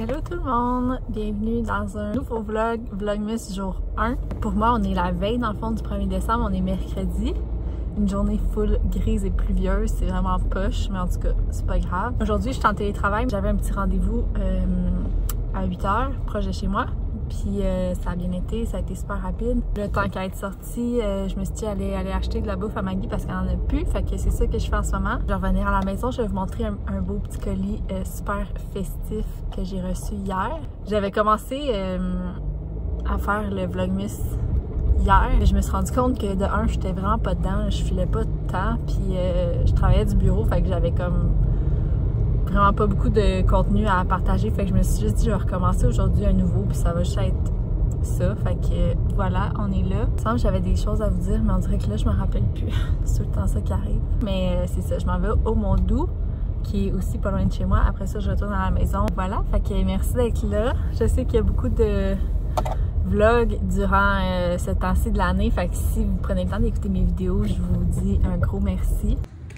Hello tout le monde! Bienvenue dans un nouveau vlog, Vlogmas jour 1. Pour moi, on est la veille dans le fond du 1er décembre, on est mercredi. Une journée full grise et pluvieuse, c'est vraiment poche, mais en tout cas, c'est pas grave. Aujourd'hui, je suis en télétravail, j'avais un petit rendez-vous à 8 h, proche de chez moi. Puis ça a bien été, ça a été super rapide. Le temps qu'elle est sortie, je me suis dit aller acheter de la bouffe à Maggie parce qu'elle en a plus. Fait que c'est ça que je fais en ce moment. Je vais revenir à la maison, je vais vous montrer un beau petit colis super festif que j'ai reçu hier. J'avais commencé à faire le Vlogmas hier. Je me suis rendu compte que de un, j'étais vraiment pas dedans, je filais pas de temps. Puis je travaillais du bureau, fait que j'avais comme vraiment pas beaucoup de contenu à partager, fait que je me suis juste dit je vais recommencer aujourd'hui un nouveau puis ça va juste être ça, fait que voilà, on est là. Il me semble que j'avais des choses à vous dire mais on dirait que là je me rappelle plus. C'est tout le temps ça qui arrive, mais c'est ça, je m'en vais au Mont-Doux qui est aussi pas loin de chez moi. Après ça je retourne à la maison, voilà, fait que merci d'être là. Je sais qu'il y a beaucoup de vlogs durant ce temps-ci de l'année, fait que si vous prenez le temps d'écouter mes vidéos, je vous dis un gros merci.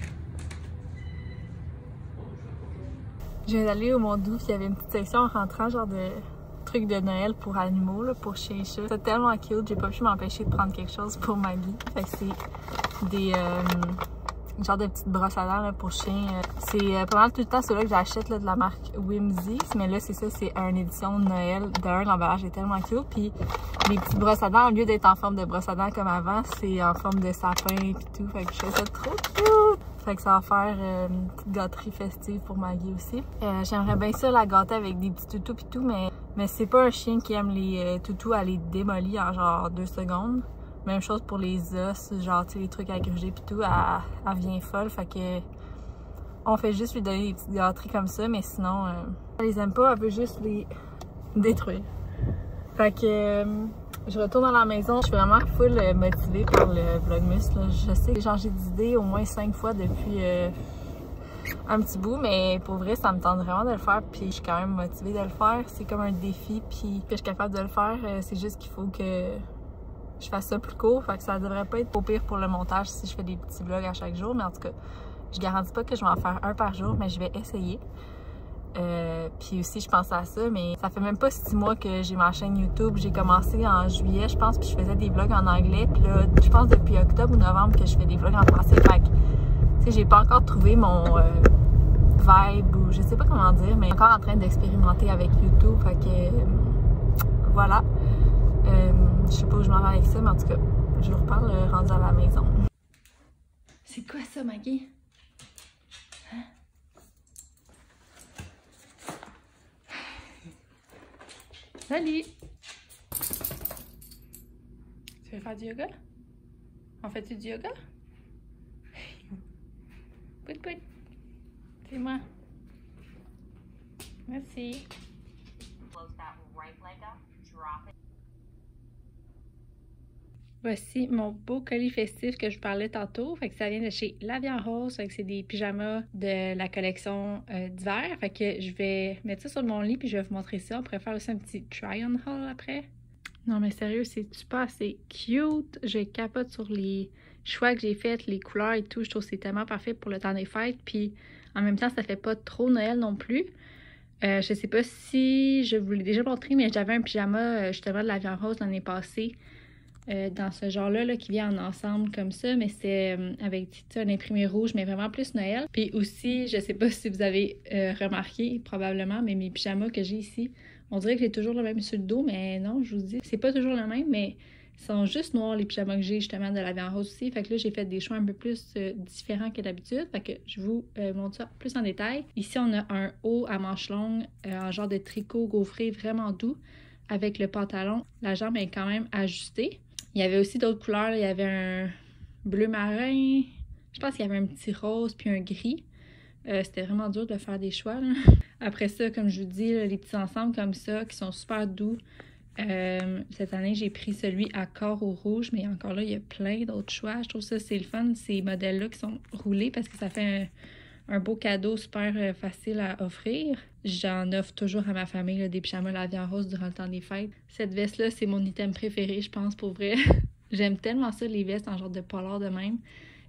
Je viens d'aller au Mont-Doux, puis il y avait une petite section en rentrant, genre de trucs de Noël pour animaux, là, pour chiens et chats. C'était tellement cute, j'ai pas pu m'empêcher de prendre quelque chose pour Maggie. Fait que c'est des genre de petites brosses à dents là, pour chiens. C'est pas mal tout le temps ceux-là que j'achète de la marque Whimsy, mais là c'est ça, c'est une édition de Noël. D'un, l'emballage est tellement cute, puis les petites brosses à dents, au lieu d'être en forme de brosse à dents comme avant, c'est en forme de sapin et tout. Fait que je trouve ça trop cute! Fait que ça va faire une petite gâterie festive pour Maggie aussi. J'aimerais bien ça la gâter avec des petits toutous pis tout, mais c'est pas un chien qui aime les toutous à les démolir en genre 2 secondes. Même chose pour les os, genre tu sais les trucs à gruger pis tout, elle vient folle. Fait que on fait juste lui donner des petites gâteries comme ça, mais sinon elle les aime pas, elle veut juste les détruire. Fait que je retourne à la maison. Je suis vraiment full motivée par le Vlogmas. Là. Je sais que j'ai changé d'idée au moins 5 fois depuis un petit bout, mais pour vrai, ça me tente vraiment de le faire. Puis je suis quand même motivée de le faire. C'est comme un défi, puis que je suis capable de le faire. C'est juste qu'il faut que je fasse ça plus court. Fait que ça devrait pas être au pire pour le montage si je fais des petits vlogs à chaque jour. Mais en tout cas, je garantis pas que je vais en faire un par jour, mais je vais essayer. Puis aussi je pensais à ça, mais ça fait même pas 6 mois que j'ai ma chaîne YouTube. J'ai commencé en juillet je pense, puis je faisais des vlogs en anglais, puis là je pense depuis octobre ou novembre que je fais des vlogs en français. Fait que tu sais, j'ai pas encore trouvé mon vibe, ou je sais pas comment dire, mais encore en train d'expérimenter avec YouTube. Fait que voilà, je sais pas où je m'en vais avec ça, mais en tout cas je vous reparle rendu à la maison. C'est quoi ça, Maggie? Salut! Tu veux faire du yoga? On fait-tu du yoga? Pout pout! C'est moi. Merci. Voici mon beau colis festif que je vous parlais tantôt. Fait que ça vient de chez La Vie en Rose. Fait que c'est des pyjamas de la collection d'hiver. Fait que je vais mettre ça sur mon lit puis je vais vous montrer ça. On pourrait faire aussi un petit try-on haul après. Non mais sérieux, c'est super assez cute. Je capote sur les choix que j'ai faits, les couleurs et tout. Je trouve que c'est tellement parfait pour le temps des fêtes. Puis en même temps, ça fait pas trop Noël non plus. Je sais pas si je vous l'ai déjà montré, mais j'avais un pyjama justement de La Vie en Rose l'année passée. Dans ce genre-là là, qui vient en ensemble comme ça, mais c'est avec un imprimé rouge, mais vraiment plus Noël. Puis aussi, je sais pas si vous avez remarqué, probablement, mais mes pyjamas que j'ai ici, on dirait que j'ai toujours le même sur le dos, mais non, je vous dis, c'est pas toujours le même, mais ils sont juste noirs les pyjamas que j'ai justement de La Vie en Rose aussi. Fait que là, j'ai fait des choix un peu plus différents que d'habitude. Fait que je vous montre ça plus en détail. Ici, on a un haut à manches longues en genre de tricot gaufré vraiment doux avec le pantalon. La jambe est quand même ajustée. Il y avait aussi d'autres couleurs, là. Il y avait un bleu marin, je pense qu'il y avait un petit rose puis un gris. C'était vraiment dur de faire des choix, là. Après ça, comme je vous dis, là, les petits ensembles comme ça qui sont super doux. Cette année, j'ai pris celui à corps au rouge, mais encore là, il y a plein d'autres choix. Je trouve ça, c'est le fun, ces modèles-là qui sont roulés parce que ça fait un beau cadeau super facile à offrir. J'en offre toujours à ma famille là, des pyjamas La Vie en Rose durant le temps des fêtes. Cette veste-là, c'est mon item préféré, je pense, pour vrai. J'aime tellement ça, les vestes en genre de polar de même.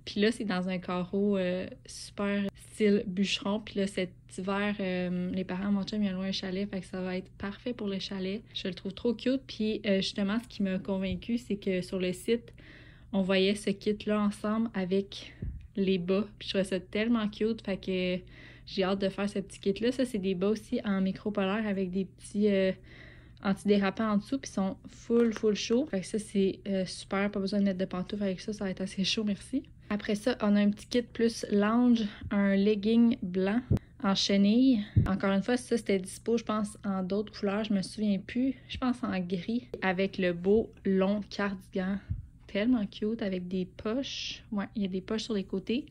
Puis là, c'est dans un carreau super style bûcheron. Puis là, cet hiver, les parents, mon chum, ils ont loué un chalet, fait que ça va être parfait pour le chalet. Je le trouve trop cute. Puis justement, ce qui m'a convaincue, c'est que sur le site, on voyait ce kit-là ensemble avec les bas. Puis je trouvais ça tellement cute, fait que j'ai hâte de faire ce petit kit-là. Ça, c'est des bas aussi en micro-polaire avec des petits antidérapants en dessous, puis sont full chaud. Fait que ça, c'est super. Pas besoin de mettre de pantoufles avec ça, ça va être assez chaud, merci. Après ça, on a un petit kit plus lounge, un legging blanc en chenille. Encore une fois, ça, c'était dispo, je pense, en d'autres couleurs, je me souviens plus. Je pense en gris, avec le beau long cardigan. Tellement cute, avec des poches. Ouais, il y a des poches sur les côtés.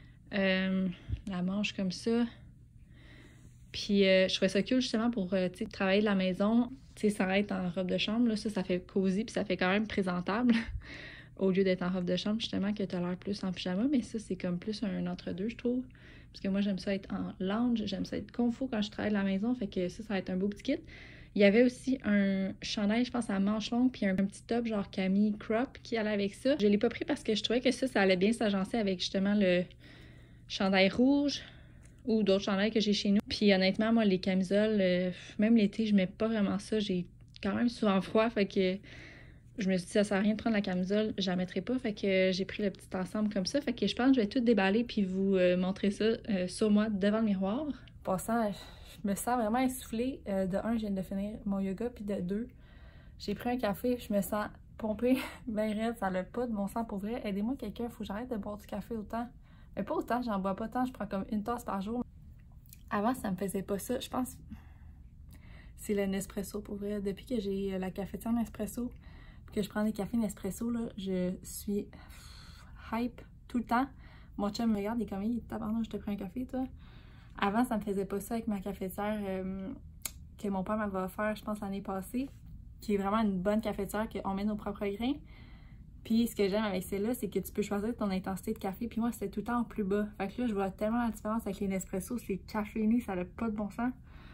La manche comme ça. Puis je trouvais ça cool justement pour travailler de la maison, sans être en robe de chambre. Là, ça fait cosy, puis ça fait quand même présentable. Au lieu d'être en robe de chambre, justement, que t'as l'air plus en pyjama. Mais ça, c'est comme plus un entre-deux, je trouve. Parce que moi, j'aime ça être en lounge, j'aime ça être confo quand je travaille de la maison. Fait que ça va être un beau petit kit. Il y avait aussi un chandail, je pense, à manches longues, puis un petit top genre Camille crop qui allait avec ça. Je l'ai pas pris parce que je trouvais que ça allait bien s'agencer avec justement le chandail rouge ou d'autres chandails que j'ai chez nous. Puis honnêtement, moi, les camisoles, même l'été, je mets pas vraiment ça. J'ai quand même souvent froid, fait que je me suis dit, ça sert à rien de prendre la camisole, je la mettrai pas. Fait que j'ai pris le petit ensemble comme ça. Fait que je pense que je vais tout déballer puis vous montrer ça sur moi devant le miroir. En passant, je me sens vraiment essoufflée. De un, je viens de finir mon yoga, puis de deux, j'ai pris un café, je me sens pompée bien raide, ça n'a pas de bon sens pour vrai. Aidez-moi quelqu'un, il faut que j'arrête de boire du café autant. Mais pas autant, j'en bois pas tant, je prends comme une tasse par jour. Avant, ça me faisait pas ça. Je pense que c'est le Nespresso pour vrai. Depuis que j'ai la cafetière Nespresso, que je prends des cafés Nespresso, là, je suis hype tout le temps. Mon chum me regarde, il est comme, il tabarnak, je te prends un café, toi. Avant, ça me faisait pas ça avec ma cafetière que mon père m'avait offert, je pense, l'année passée, qui est vraiment une bonne cafetière qu'on met nos propres grains. Puis ce que j'aime avec celle-là, c'est que tu peux choisir ton intensité de café. Puis moi, c'était tout le temps en plus bas. Fait que là, je vois tellement la différence avec les Nespresso. C'est caféiné, ça n'a pas de bon sens.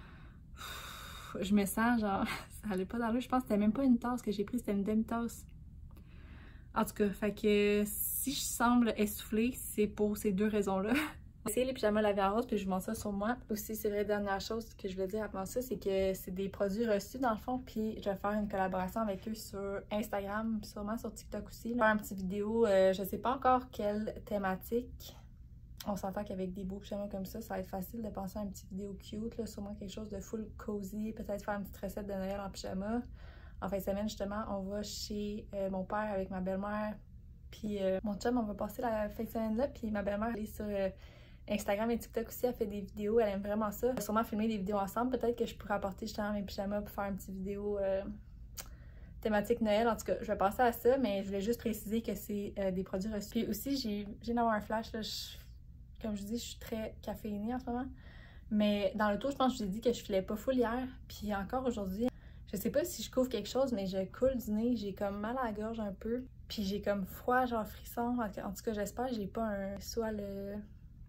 Je me sens genre, ça allait pas dans l'eau. Je pense que c'était même pas une tasse que j'ai prise, c'était une demi-tasse. En tout cas, fait que si je semble essoufflée, c'est pour ces deux raisons-là. C'est les pyjamas lavés en rose, puis je vous montre ça sur moi. Aussi, c'est vrai, dernière chose que je voulais dire avant ça, c'est que c'est des produits reçus dans le fond, puis je vais faire une collaboration avec eux sur Instagram, sûrement sur TikTok aussi. Faire une petite vidéo, je sais pas encore quelle thématique. On s'entend qu'avec des beaux pyjamas comme ça va être facile de penser à une petite vidéo cute, là, sûrement quelque chose de full cozy, peut-être faire une petite recette de Noël en pyjama. En fin de semaine, justement, on va chez mon père avec ma belle-mère, puis mon chum, on va passer la fin de semaine là, puis ma belle-mère, elle est sur Instagram et TikTok aussi, elle fait des vidéos, elle aime vraiment ça. On va sûrement filmer des vidéos ensemble, peut-être que je pourrais apporter justement mes pyjamas pour faire une petite vidéo thématique Noël. En tout cas, je vais passer à ça, mais je voulais juste préciser que c'est des produits reçus. Puis aussi, j'ai d'avoir un flash, là, comme je dis, je suis très caféinée en ce moment. Mais dans le tour, je pense que je vous ai dit que je filais pas full hier, puis encore aujourd'hui, je sais pas si je couvre quelque chose, mais je coule du nez, j'ai comme mal à la gorge un peu, puis j'ai comme froid, genre frisson. En tout cas, j'espère que j'ai pas soit le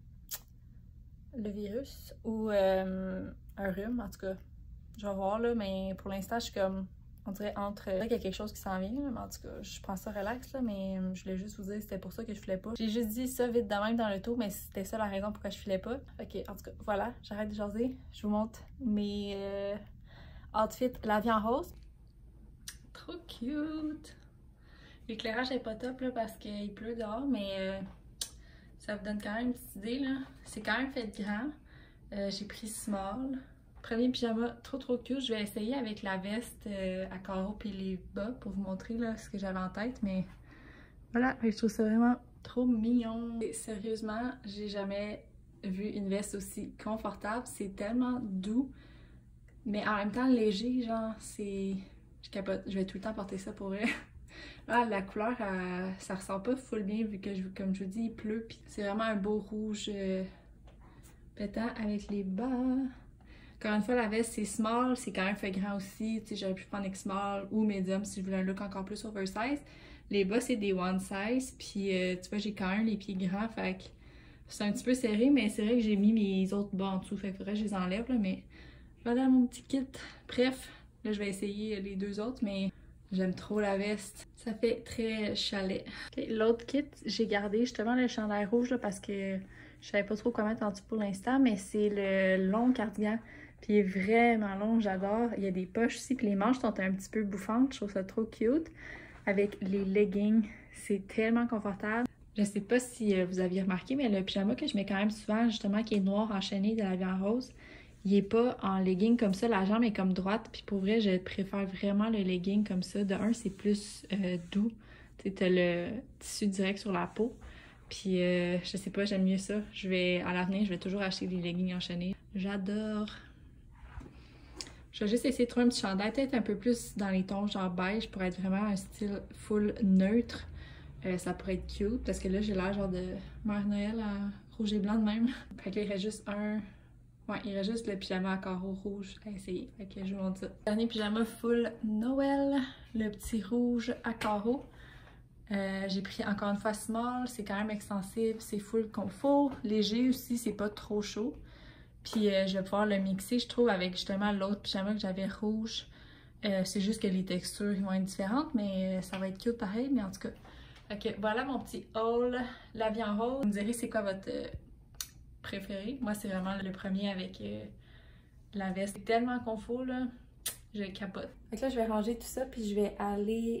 virus ou un rhume, en tout cas, je vais voir là, mais pour l'instant, je suis comme, on dirait entre, il y a quelque chose qui s'en vient, là, mais en tout cas, je prends ça relax, là, mais je voulais juste vous dire, c'était pour ça que je filais pas. J'ai juste dit ça vite de même dans le tour, mais c'était ça la raison pourquoi je filais pas. Ok, en tout cas, voilà, j'arrête de jaser, je vous montre mes outfits la vie en rose. Trop cute! L'éclairage est pas top là parce qu'il pleut dehors, mais ça vous donne quand même une petite idée là. C'est quand même fait grand. J'ai pris small. Premier pyjama trop cute. Je vais essayer avec la veste à carreaux puis les bas pour vous montrer là ce que j'avais en tête. Mais voilà, je trouve ça vraiment trop mignon. Et sérieusement, j'ai jamais vu une veste aussi confortable. C'est tellement doux, mais en même temps léger. Genre, c'est... Je capote. Je vais tout le temps porter ça pour vrai. Là, la couleur, ça ressort pas full bien vu que, comme je vous dis, il pleut. Puis c'est vraiment un beau rouge pétant avec les bas. Encore une fois, la veste, c'est small. C'est quand même fait grand aussi. Tu sais, j'aurais pu prendre small ou medium si je voulais un look encore plus oversize. Les bas, c'est des one size. Puis tu vois, j'ai quand même les pieds grands. Fait que c'est un petit peu serré. Mais c'est vrai que j'ai mis mes autres bas en dessous. Fait que faudrait que je les enlève. Là, mais voilà mon petit kit. Bref, là, je vais essayer les deux autres. Mais J'aime trop la veste. Ça fait très chalet. Okay, l'autre kit, j'ai gardé justement le chandail rouge là, parce que je savais pas trop quoi mettre en dessous pour l'instant, mais c'est le long cardigan. Puis il est vraiment long, j'adore. Il y a des poches aussi, puis les manches sont un petit peu bouffantes. Je trouve ça trop cute. Avec les leggings, c'est tellement confortable. Je sais pas si vous aviez remarqué, mais le pyjama que je mets quand même souvent, justement, qui est noir enchaîné de la vie en rose, il est pas en legging comme ça, la jambe est comme droite, puis pour vrai, je préfère vraiment le legging comme ça. De un, c'est plus doux, tu sais, t'as le tissu direct sur la peau, puis je sais pas, j'aime mieux ça. À l'avenir, je vais toujours acheter des leggings enchaînés. J'adore! Je vais juste essayer de trouver un petit chandail, peut-être un peu plus dans les tons genre beige pour être vraiment un style full neutre. Ça pourrait être cute parce que là j'ai l'air genre de Mère Noël à rouge et blanc de même. Fait que là il reste juste un... Ouais, il reste juste le pyjama à carreaux rouge à essayer. Fait que je vous montre ça. Dernier pyjama full Noël, le petit rouge à carreaux. J'ai pris encore une fois small, c'est quand même extensible, c'est full confort. Léger aussi, c'est pas trop chaud. Puis je vais pouvoir le mixer, je trouve, avec justement l'autre pyjama que j'avais rouge. C'est juste que les textures vont être différentes, mais ça va être cute pareil, mais en tout cas. Ok, voilà mon petit haul, la vie en rose. Vous me direz c'est quoi votre préféré. Moi, c'est vraiment le premier avec la veste. C'est tellement confort, là, je capote. Donc là, je vais ranger tout ça, puis je vais aller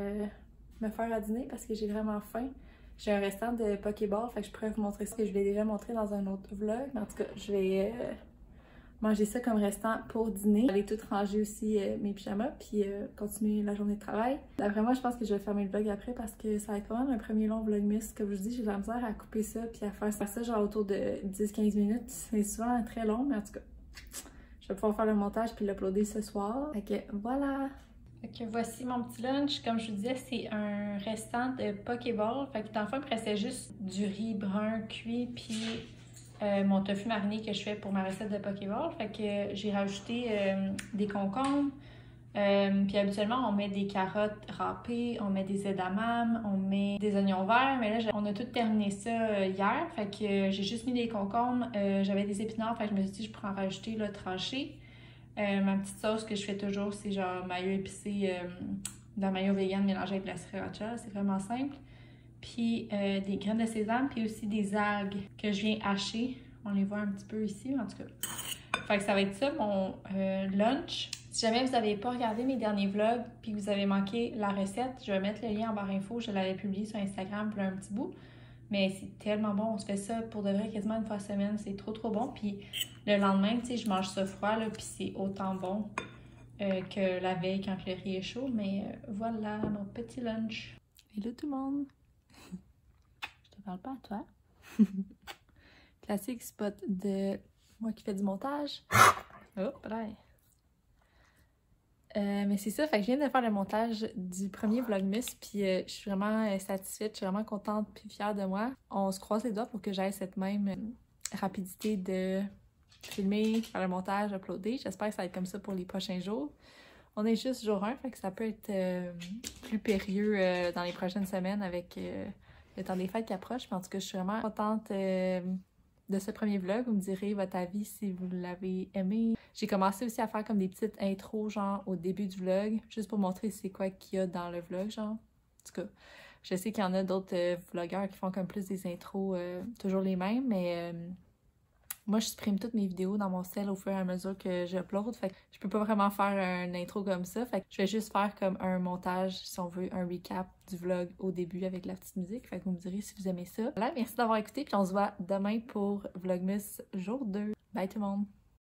me faire à dîner parce que j'ai vraiment faim. J'ai un restant de Pokéball, fait que je pourrais vous montrer ça que je l'ai déjà montré dans un autre vlog. Mais en tout cas, je vais manger ça comme restant pour dîner. Je vais aller tout ranger aussi mes pyjamas, puis continuer la journée de travail. D'après moi, je pense que je vais fermer le vlog après parce que ça va être quand même un premier long vlogmas. Comme je vous dis, j'ai de la misère à couper ça puis à faire ça genre autour de 10-15 minutes. C'est souvent très long, mais en tout cas, je vais pouvoir faire le montage puis l'uploader ce soir. Fait que voilà! Fait que voici mon petit lunch. Comme je vous disais, c'est un restant de Pokéball. Fait que dans le fond, il me restait juste du riz brun cuit puis mon tofu mariné que je fais pour ma recette de Pokéball. Fait que j'ai rajouté des concombres. Puis habituellement, on met des carottes râpées, on met des edamame, on met des oignons verts. Mais là, on a tout terminé ça hier. Fait que j'ai juste mis des concombres. J'avais des épinards, fait que je me suis dit je pourrais en rajouter là, tranché. Ma petite sauce que je fais toujours, c'est genre mayo épicé, de la mayo vegan mélangée avec de la sriracha. C'est vraiment simple. Puis des graines de sésame, puis aussi des algues que je viens hacher. On les voit un petit peu ici, en tout cas. Fait que ça va être ça, mon lunch. Si jamais vous n'avez pas regardé mes derniers vlogs, puis que vous avez manqué la recette, je vais mettre le lien en barre info. Je l'avais publié sur Instagram pour un petit bout. Mais c'est tellement bon, on se fait ça pour de vrai quasiment une fois semaine. C'est trop trop bon. Puis le lendemain, tu sais, je mange ça froid, là, puis c'est autant bon que la veille quand le riz est chaud. Mais voilà mon petit lunch. Hello tout le monde! Je te parle pas à toi. Classique spot de moi qui fais du montage. Oh, pareil. Mais c'est ça, fait que je viens de faire le montage du premier vlogmas, puis je suis vraiment satisfaite, je suis vraiment contente puis fière de moi. On se croise les doigts pour que j'aie cette même rapidité de filmer, faire le montage, uploader. J'espère que ça va être comme ça pour les prochains jours. On est juste jour 1, fait que ça peut être plus périlleux dans les prochaines semaines avec le temps des fêtes qui approche. Mais en tout cas, je suis vraiment contente de ce premier vlog. Vous me direz votre avis si vous l'avez aimé. J'ai commencé aussi à faire comme des petites intros genre au début du vlog, juste pour montrer c'est quoi qu'il y a dans le vlog genre. En tout cas, je sais qu'il y en a d'autres vlogueurs qui font comme plus des intros toujours les mêmes, mais moi je supprime toutes mes vidéos dans mon cell au fur et à mesure que j'upload, fait que je peux pas vraiment faire une intro comme ça, fait que je vais juste faire comme un montage, si on veut, un recap du vlog au début avec la petite musique, fait que vous me direz si vous aimez ça. Voilà, merci d'avoir écouté, puis on se voit demain pour Vlogmas jour 2. Bye tout le monde!